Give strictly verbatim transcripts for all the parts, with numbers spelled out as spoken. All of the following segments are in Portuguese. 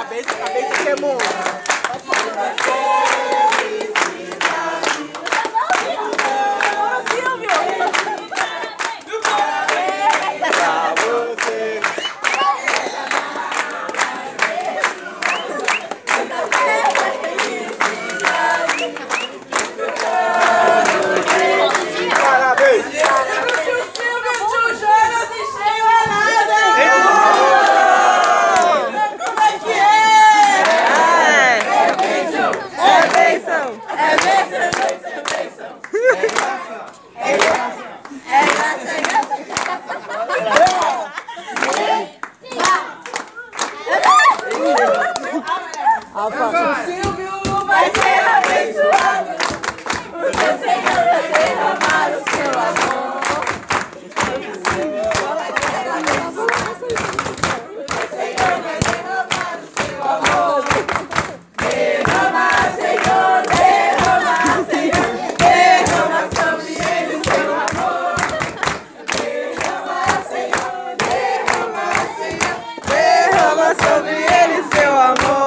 cabeça, cabeça queimou. O Silvio vai ser abençoado, porque o Senhor vai derramar o seu amor. O Senhor vai derramar o seu amor. Derrama, Senhor, derrama, Senhor, derrama sobre ele o seu amor. Derrama, Senhor, derrama, Senhor, derrama sobre ele o seu amor.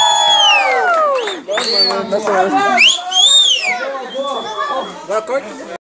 Boa, boa.